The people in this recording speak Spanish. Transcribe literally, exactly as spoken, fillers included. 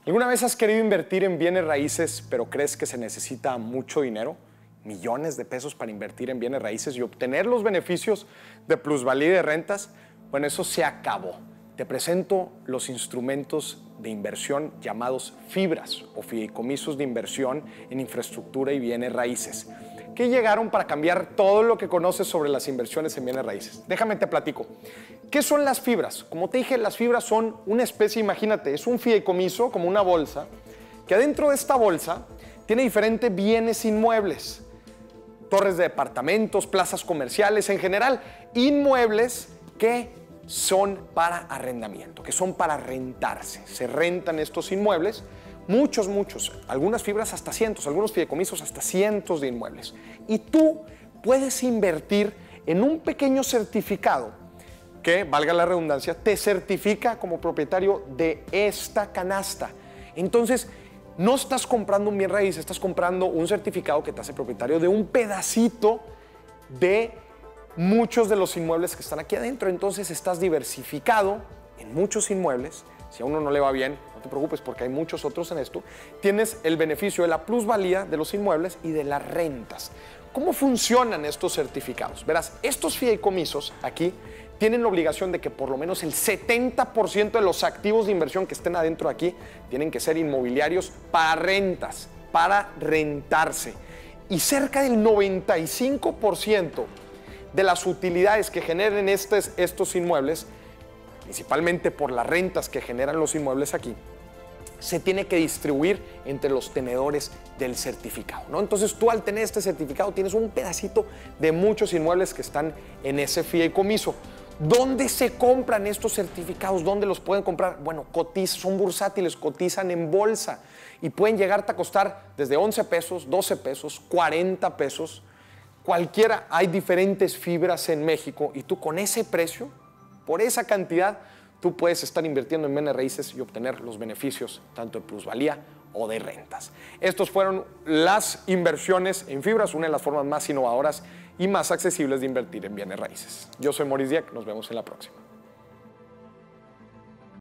¿Alguna vez has querido invertir en bienes raíces, pero crees que se necesita mucho dinero? Millones de pesos para invertir en bienes raíces y obtener los beneficios de plusvalía y de rentas. Bueno, eso se acabó. Te presento los instrumentos de inversión llamados FIBRAs o fideicomisos de inversión en infraestructura y bienes raíces, que llegaron para cambiar todo lo que conoces sobre las inversiones en bienes raíces. Déjame te platico. ¿Qué son las fibras? Como te dije, las fibras son una especie, imagínate, es un fideicomiso como una bolsa, que adentro de esta bolsa tiene diferentes bienes inmuebles, torres de departamentos, plazas comerciales, en general, inmuebles que son para arrendamiento, que son para rentarse. Se rentan estos inmuebles, muchos, muchos, algunas fibras hasta cientos, algunos fideicomisos hasta cientos de inmuebles. Y tú puedes invertir en un pequeño certificado que, valga la redundancia, te certifica como propietario de esta canasta. Entonces, no estás comprando un bien raíz, estás comprando un certificado que te hace propietario de un pedacito de muchos de los inmuebles que están aquí adentro. Entonces, estás diversificado en muchos inmuebles. Si a uno no le va bien, no te preocupes porque hay muchos otros en esto. Tienes el beneficio de la plusvalía de los inmuebles y de las rentas. ¿Cómo funcionan estos certificados? Verás, estos fideicomisos aquí tienen la obligación de que por lo menos el setenta por ciento de los activos de inversión que estén adentro de aquí tienen que ser inmobiliarios para rentas, para rentarse. Y cerca del noventa y cinco por ciento de las utilidades que generen estos, estos inmuebles, principalmente por las rentas que generan los inmuebles aquí, se tiene que distribuir entre los tenedores del certificado, ¿no? Entonces tú al tener este certificado tienes un pedacito de muchos inmuebles que están en ese fideicomiso. ¿Dónde se compran estos certificados? ¿Dónde los pueden comprar? Bueno, cotizan, son bursátiles, cotizan en bolsa y pueden llegarte a costar desde once pesos, doce pesos, cuarenta pesos. Cualquiera, hay diferentes fibras en México y tú con ese precio, por esa cantidad, tú puedes estar invirtiendo en bienes raíces y obtener los beneficios tanto de plusvalía o de rentas. Estos fueron las inversiones en fibras, una de las formas más innovadoras y más accesibles de invertir en bienes raíces. Yo soy Maurice Dieck, nos vemos en la próxima.